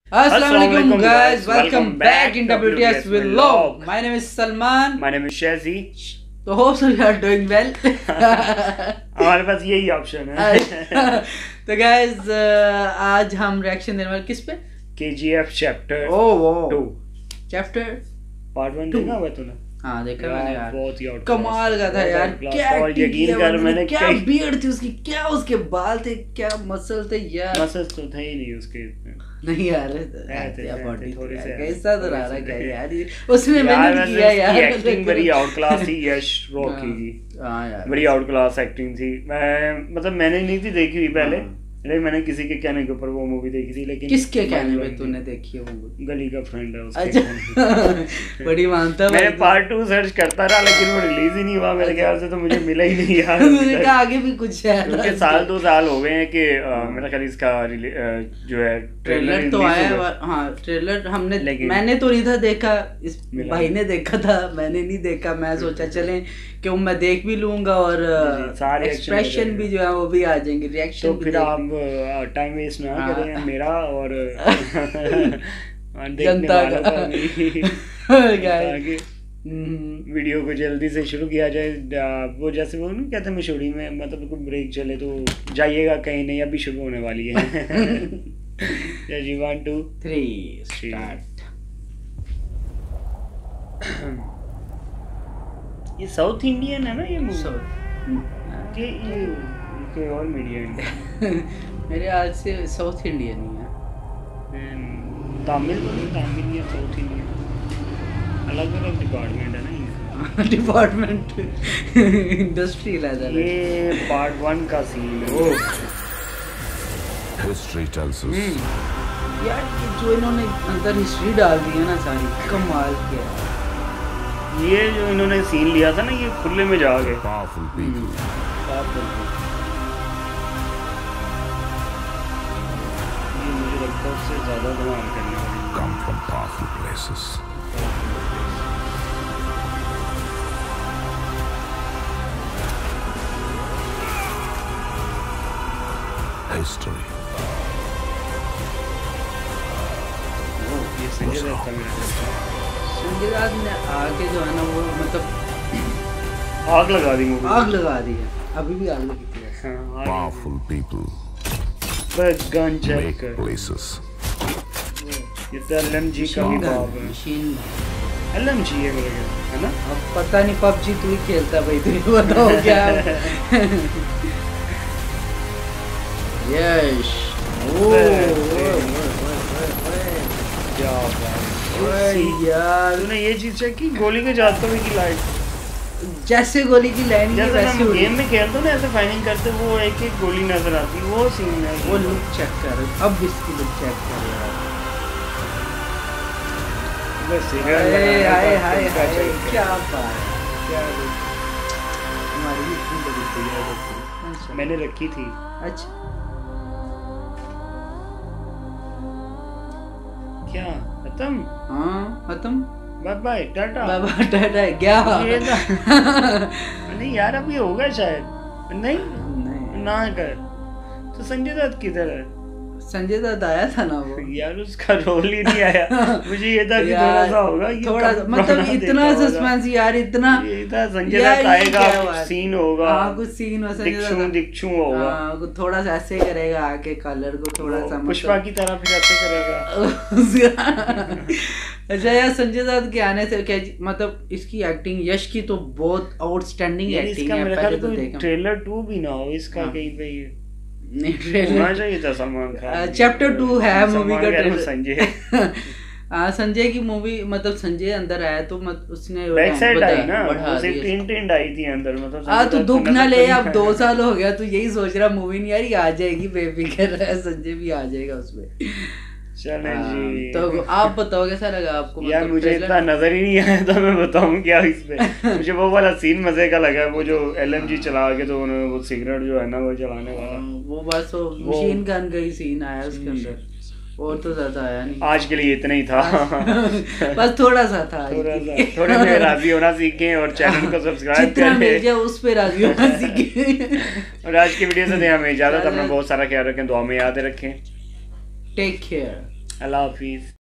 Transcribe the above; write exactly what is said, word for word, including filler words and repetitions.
Assalamualaikum guys, welcome back in W T S Vlog. My name is Salman. My name is Shazi. तो hope you are doing well. हमारे पास यही option है. तो guys आज हम reaction देने वाले किस पे? K G F chapter two. Chapter part one देखा हुआ तूने? हाँ देखा मैंने यार. बहुत ही आउट कमाल का था यार. क्या यकीन कर मैंने क्या बियर्ड थी उसकी, क्या उसके बाल थे, क्या मसल थे यार. मसल तो थे ही नहीं उसके इतने. नहीं यार बॉडी थोड़ी सी कैसा तो रहा है क्या यार. उसमें मैंने किया यार. एक्टिंग बड़ी आउट क्लास थी यश रॉकी की. हां यार बड़ी आउट क्लास एक्टिंग थी. मैं मतलब मैंने नहीं थी देखी हुई पहले, लेकिन मैंने किसी के कहने के ऊपर वो मूवी देखी थी. लेकिन किसके कहने पे तूने देखी है वो मूवी? गली का फ्रेंड है उसके. अच्छा बड़ी मानता. मैंने पार्ट टू सर्च करता रहा लेकिन वो रिलीज ही नहीं हुआ मेरे ख्याल से, तो मुझे मिला ही नहीं यार. मैंने कहा आगे भी कुछ है क्योंकि साल दो साल हो गए हैं कि मेरा ख्याल इसका जो है ट्रेलर तो आया. हाँ ट्रेलर हमने मैंने तो नहीं था देखा, इस भाई ने देखा था, मैंने नहीं देखा. मैं सोचा चलें कि मैं देख भी लूंगा और एक्सप्रेशन भी जो है वो भी आ जाएंगे, रिएक्शन. तो फिर आप टाइम वेस्ट ना करें मेरा और जनता का. वीडियो को जल्दी से शुरू किया जाए. वो जैसे वो नहीं कहते मशहूरी में, मतलब कोई ब्रेक चले तो जाइएगा कहीं नहीं, अभी शुरू होने वाली है. जी वन टू थ्री स्टार्ट. ये साउथ इंडियन है ना ये मूवी के? ये कोई और मीडिया मेरे हाल से साउथ इंडियन ही है. तमिल तो नहीं, तमिल या साउथ इंडियन अलग अलग डिपार्टमेंट है ना. ये डिपार्टमेंट इंडस्ट्री है. ये पार्ट वन का सीन है. History tells us. यार जो इन्होंने अंदर हिस्ट्री डाल दी है ना सारी, कमाल किया. ये जो इन्होंने सीन लिया था ना, ये खुले में जा गए. Powerful people. ये मुझे लगता है उससे ज़्यादा धमाल करने वाली. Come from powerful places. History. ये संजय दत्त का मेरा संजय दत्त ने आके जो है ना वो मतलब आग लगा दी मूवी. आग लगा दी है, अभी भी आग लगी है. पावरफुल पीपल बस गन चेक मेक प्लेसेस. ये तो L M G का भी बाप है. मशीन L M G है मेरे ख्याल, है ना? अब पता नहीं, पबजी तू ही खेलता भाई, तू बताओ क्या. यश क्या बात यार. तूने ये चीज चेक की गोली के जाते हुए की लाइट, जैसे गोली की लाइन की वैसे हम गेम में खेलते ना, ऐसे फायरिंग करते वो एक एक गोली नजर आती, वो सीन है. वो लुक चेक कर, अब इसकी लुक चेक कर यार. बस हाय हाय हाय हाय क्या बात, क्या हमारी भी इतनी बड़ी तैयारी मैंने रखी थी. अच्छा क्या खत्म? हाँ खत्म. बाय बाय टाटा. बाय बाय टाटा क्या? नहीं यार अभी होगा शायद. नहीं नहीं ना कर. तो संजय दत्त किधर है? संजय दत्त आया था ना वो. यार उसका रोल ही नहीं आया. मुझे ये था कि थोड़ा सा होगा, थोड़ा मतलब इतना सस्पेंस यार, इतना ये था संजय दत्त आएगा, कुछ सीन होगा. हां कुछ सीन हो संजय दत्त दिक्षु होगा. हां थोड़ा सा ऐसे करेगा आके, कलर को थोड़ा सा पुष्पा की तरह फिर ऐसे करेगा. अच्छा यार संजय दत्त के आने से क्या मतलब, इसकी एक्टिंग यश की तो बहुत आउटस्टैंडिंग एक्टिंग है. पहले तो देखा ट्रेलर टू भी ना हो इसका कहीं पे. नहीं ट्रेलर चाहिए था सलमान खान. चैप्टर टू है मूवी का ट्रेलर. संजय हाँ संजय की मूवी, मतलब संजय अंदर आया तो मत उसने बैक साइड आई ना, सिर्फ टिंट टिंट आई थी अंदर. मतलब हाँ तो दुख ना ले, अब दो साल हो गया तो यही सोच रहा मूवी नहीं यार आ जाएगी, बेफिक्र है, संजय भी आ जाएगा उसमें. चले जी. तो आप बताओ कैसा लगा आपको? यार मतलब मुझे इतना नजर ही नहीं आया तो मैं बताऊं क्या इस पे. मुझे वो वाला सीन मजे का लगा, वो जो L M G चला के तो उन्होंने वो सिगरेट जो है ना वो चलाने वाला, वो बस वो मशीन गन का ही सीन आया उसके अंदर, और तो ज्यादा आया नहीं. आज के लिए इतना ही था. बस थोड़ा सा था. थोड़ा सा थोड़े में राजी होना सीखें और चैनल को सब्सक्राइब करें, उस पे राजी होना सीखें. और आज की वीडियो से दें हमें इजाजत. अपना बहुत सारा ख्याल रखें, दुआ में याद रखें. Take care. अल्लाह हाफिज़।